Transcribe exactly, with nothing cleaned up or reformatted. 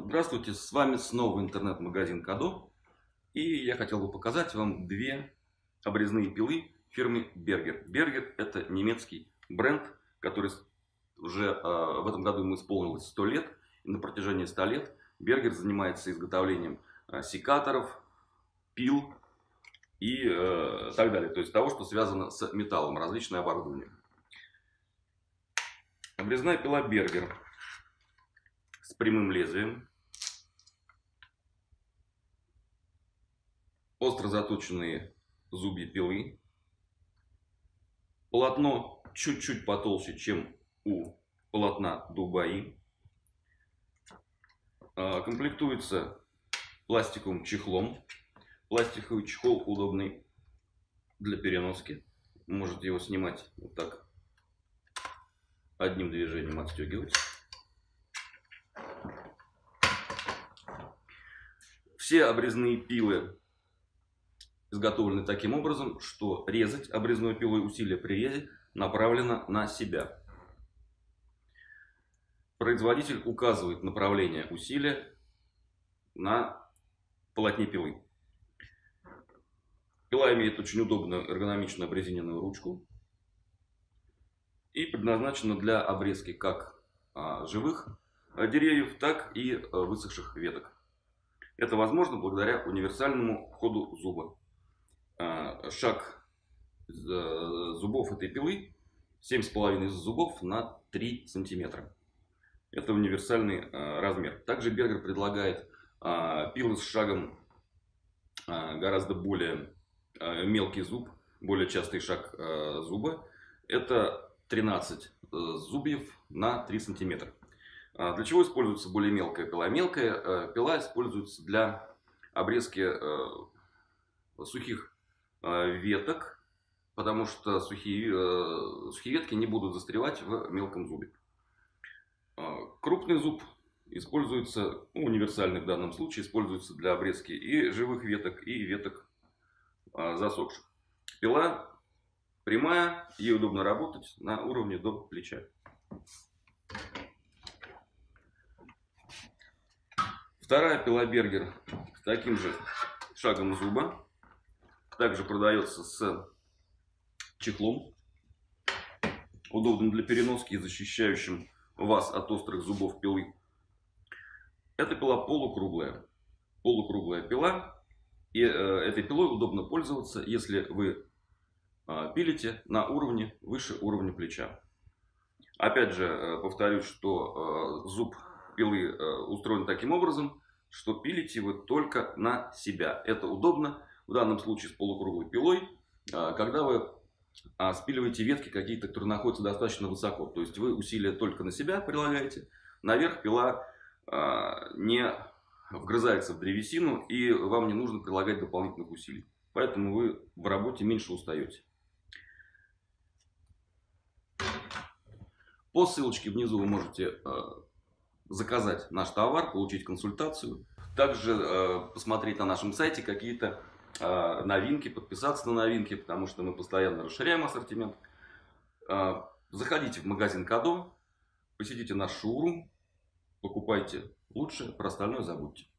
Здравствуйте, с вами снова интернет-магазин Кадо. И я хотел бы показать вам две обрезные пилы фирмы Бергер. Бергер — это немецкий бренд, который уже э, в этом году ему исполнилось сто лет. И на протяжении ста лет Бергер занимается изготовлением э, секаторов, пил и э, так далее. То есть того, что связано с металлом, различное оборудование. Обрезная пила Бергер с прямым лезвием, остро заточенные зубья пилы, полотно чуть-чуть потолще, чем у полотна Дубаи, комплектуется пластиковым чехлом. Пластиковый чехол удобный для переноски, можете его снимать вот так, одним движением отстегивать. Все обрезные пилы изготовлены таким образом, что резать обрезной пилой, усилие при резе направлено на себя. Производитель указывает направление усилия на полотне пилы. Пила имеет очень удобную эргономичную обрезиненную ручку и предназначена для обрезки как живых деревьев, так и высохших веток. Это возможно благодаря универсальному ходу зуба. Шаг зубов этой пилы семь с половиной зубов на три сантиметра. Это универсальный размер. Также Бергер предлагает пилы с шагом гораздо более мелкий зуб, более частый шаг зуба. Это тринадцать зубьев на три сантиметра. Для чего используется более мелкая пила? Мелкая пила используется для обрезки сухих веток, потому что сухие, сухие ветки не будут застревать в мелком зубе. Крупный зуб используется, ну, универсальный в данном случае, используется для обрезки и живых веток, и веток засохших. Пила прямая, ей удобно работать на уровне до плеча. Вторая пила Бергер с таким же шагом зуба. Также продается с чехлом, удобным для переноски и защищающим вас от острых зубов пилы. Эта пила полукруглая. Полукруглая пила. И э, этой пилой удобно пользоваться, если вы э, пилите на уровне выше уровня плеча. Опять же, э, повторюсь, что э, зуб пилы э, устроен таким образом, что пилите вы только на себя. Это удобно в данном случае с полукруглой пилой, когда вы спиливаете ветки какие-то, которые находятся достаточно высоко. То есть вы усилия только на себя прилагаете, наверх пила не вгрызается в древесину и вам не нужно прилагать дополнительных усилий. Поэтому вы в работе меньше устаете. По ссылочке внизу вы можете заказать наш товар, получить консультацию. Также э, посмотреть на нашем сайте какие-то э, новинки, подписаться на новинки, потому что мы постоянно расширяем ассортимент. Э, заходите в магазин Кадо, посетите наш шоурум, покупайте лучше, про остальное забудьте.